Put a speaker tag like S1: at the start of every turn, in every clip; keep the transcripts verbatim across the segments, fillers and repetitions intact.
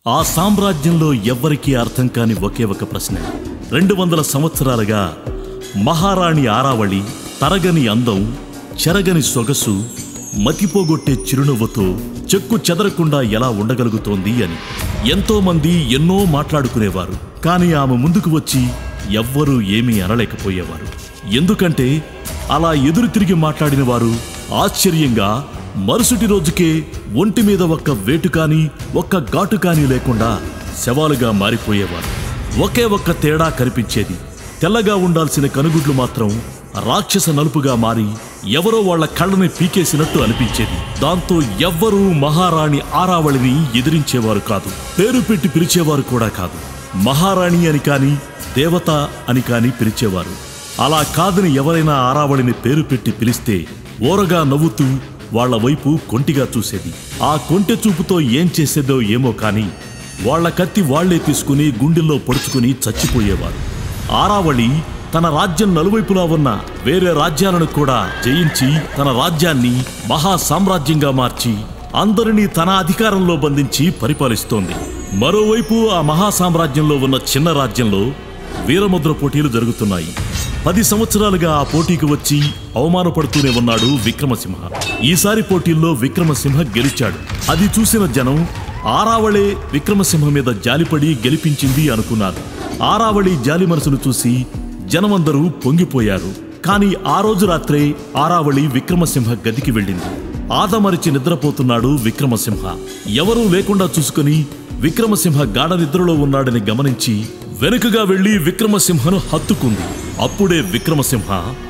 S1: ఆ సామ్రాజ్యంలో ఎవ్వరికీ అర్థం కాని ఒకే ఒక ప్రశ్న. రెండు వందల సంవత్సరాలుగా మహారాణి ఆరావళి తరగని అందం, చెరగని సొగసు, మతిపోగొట్టే చిరునవ్వుతో చెక్కు చెదరకుండా ఎలా ఉండగలుగుతోంది అని ఎంతోమంది ఎన్నో మాట్లాడుకునేవారు. కానీ ఆమె ముందుకు వచ్చి ఎవ్వరూ ఏమీ అనలేకపోయేవారు. ఎందుకంటే అలా ఎదురు తిరిగి మాట్లాడిన వారు ఆశ్చర్యంగా మరుసటి రోజుకే ఒంటి మీద ఒక్క వేటు కానీ ఒక్క ఘాటు కానీ లేకుండా శవాలుగా మారిపోయేవారు. ఒకే ఒక్క తేడా కనిపించేది. తెల్లగా ఉండాల్సిన కనుగుడ్లు మాత్రం రాక్షస నలుపుగా మారి ఎవరో వాళ్ల కళ్ళని పీకేసినట్టు అనిపించేది. దాంతో ఎవ్వరూ మహారాణి ఆరావళిని ఎదిరించేవారు కాదు, పేరు పెట్టి పిలిచేవారు కూడా కాదు. మహారాణి అని కాని దేవత అని కాని పిలిచేవారు. అలా కాదని ఎవరైనా ఆరావళిని పేరు పెట్టి పిలిస్తే ఓరగా నవ్వుతూ వాళ్ల వైపు కొంటిగా చూసేది. ఆ కొంటె చూపుతో ఏం చేసేదో ఏమో కాని వాళ్ల కత్తి వాళ్లే తీసుకుని గుండెల్లో పొడుచుకుని చచ్చిపోయేవారు. ఆరావళి తన రాజ్యం నలువైపులా ఉన్న వేరే రాజ్యాలను కూడా జయించి తన రాజ్యాన్ని మహా సామ్రాజ్యంగా మార్చి అందరినీ తన అధికారంలో బంధించి పరిపాలిస్తోంది. మరోవైపు ఆ మహా సామ్రాజ్యంలో ఉన్న చిన్న రాజ్యంలో వీరముద్ర పోటీలు జరుగుతున్నాయి. పది సంవత్సరాలుగా ఆ పోటీకి వచ్చి అవమానపడుతూనే ఉన్నాడు విక్రమసింహ. ఈసారి పోటీల్లో విక్రమసింహ గెలిచాడు. అది చూసిన జనం ఆరావళే విక్రమసింహ మీద జాలిపడి గెలిపించింది అనుకున్నారు. ఆరావళి జాలి మనసును చూసి జనమందరూ పొంగిపోయారు. కానీ ఆ రోజు రాత్రే ఆరావళి విక్రమసింహ గదికి వెళ్ళింది. ఆదమరిచి నిద్రపోతున్నాడు విక్రమసింహ. ఎవరూ లేకుండా చూసుకుని విక్రమసింహ గాఢ నిద్రలో ఉన్నాడని గమనించి వెనుకగా వెళ్లి విక్రమసింహను హత్తుకుంది. అప్పుడే విక్రమసింహ,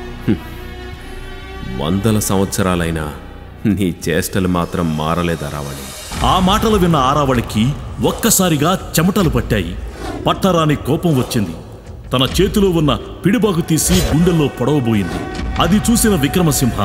S2: వందల సంవత్సరాలైనా నీ చేష్టలు మాత్రం మారలేదు ఆరావళి.
S1: ఆ మాటలు విన్న ఆరావళికి ఒక్కసారిగా చెమటలు పట్టాయి. పట్టరాని కోపం వచ్చింది. తన చేతిలో ఉన్న పిడిబాగు తీసి గుండెల్లో పొడవబోయింది. అది చూసిన విక్రమసింహ,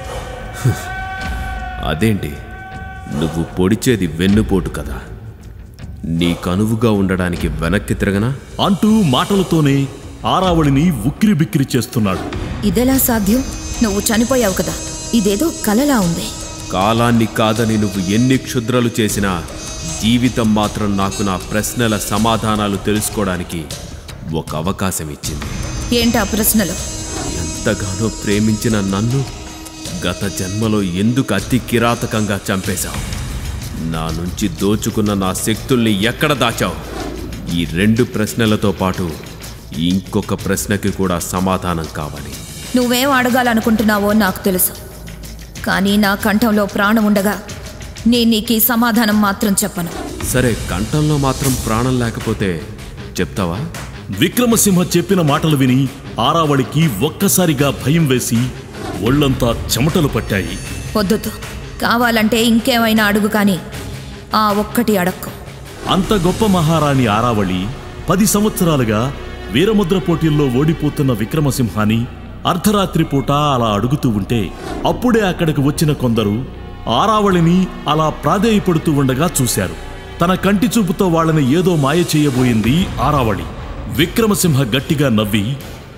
S2: అదేంటి, నువ్వు పొడిచేది వెన్నుపోటు కదా, నీ కనువుగా ఉండడానికి వెనక్కి తిరగనా
S1: అంటూ మాటలతోనే ఆరావళిని ఉక్కిరి బిక్కిరి చేస్తున్నాడు.
S3: ఇదెలా సాధ్యం? నువ్వు చనిపోయావు కదా, ఇదేదో కలలా ఉంది.
S2: కాలాన్ని కాదని నువ్వు ఎన్ని క్షుద్రాలు చేసినా జీవితం మాత్రం నాకు నా ప్రశ్నల సమాధానాలు తెలుసుకోవడానికి ఒక అవకాశం ఇచ్చింది.
S3: ఏంటా ప్రశ్నలు?
S2: ఎంతగానో ప్రేమించిన నన్ను గత జన్మలో ఎందుకు అతి కిరాతకంగా చంపేశావు? నా నుంచి దోచుకున్న నా శక్తుల్ని ఎక్కడ దాచావు? ఈ రెండు ప్రశ్నలతో పాటు ఇంకొక ప్రశ్నకి కూడా సమాధానం కావాలి.
S3: నువ్వేం అడగాలనుకుంటున్నావో నాకు తెలుసు, కానీ నా కంఠంలో ప్రాణం ఉండగా నేను నీకు సమాధానం మాత్రం చెప్పను.
S2: సరే, కంఠంలో మాత్రం ప్రాణం లేకపోతే చెప్తావా?
S1: విక్రమసింహ చెప్పిన మాటలు విని ఆరావళికి ఒక్కసారిగా భయం వేసి ఒళ్ళంతా చెమటలు పట్టాయి.
S3: వద్దు, కావాలంటే ఇంకేమైనా అడుగు, కానీ ఆ ఒక్కటి అడక్కు.
S1: అంత గొప్ప మహారాణి ఆరావళి పది సంవత్సరాలుగా వీరముద్ర పోటీల్లో ఓడిపోతున్న విక్రమసింహాని అర్ధరాత్రి పూట అలా అడుగుతూ ఉంటే అప్పుడే అక్కడికి వచ్చిన కొందరు ఆరావళిని అలా ప్రాధేయపడుతూ ఉండగా చూశారు. తన కంటి చూపుతో వాళ్ళని ఏదో మాయ చేయబోయింది ఆరావళి. విక్రమసింహ గట్టిగా నవ్వి,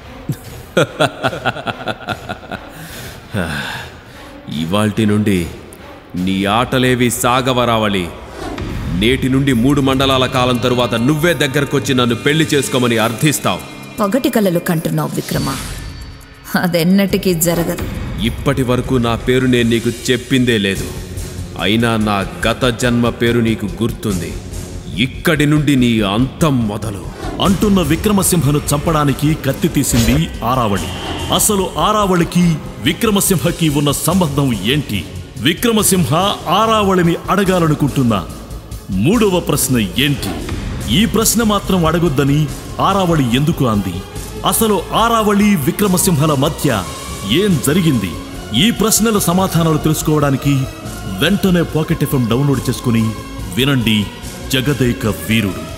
S2: ఇవాల్టి నుండి నీ ఆటలేవి సాగవరావళి. నేటి నుండి మూడు మండలాల కాలం తరువాత నువ్వే దగ్గరకొచ్చి నన్ను పెళ్లి చేసుకోమని అర్థిస్తావు.
S3: పగటి కలలు కంటున్నావు విక్రమ, అదెన్నటికీ జరగదు.
S2: ఇప్పటి వరకు నా పేరు నేను నీకు చెప్పిందే లేదు, అయినా నా గత జన్మ పేరు నీకు గుర్తుంది. ఇక్కడి నుండి నీ అంతం మొదలు
S1: అంటున్న విక్రమసింహను చంపడానికి కత్తి తీసింది ఆరావళి. అసలు ఆరావళికి విక్రమసింహకి ఉన్న సంబంధం ఏంటి? విక్రమసింహ ఆరావళిని అడగాలనుకుంటున్న మూడవ ప్రశ్న ఏంటి? ఈ ప్రశ్న మాత్రం అడగొద్దని ఆరావళి ఎందుకు అంది? అసలు ఆరావళి విక్రమసింహల మధ్య ఏం జరిగింది? ఈ ప్రశ్నల సమాధానాలు తెలుసుకోవడానికి వెంటనే పాకెట్ ఎఫ్ఎం డౌన్లోడ్ చేసుకుని వినండి జగదేక వీరుడు.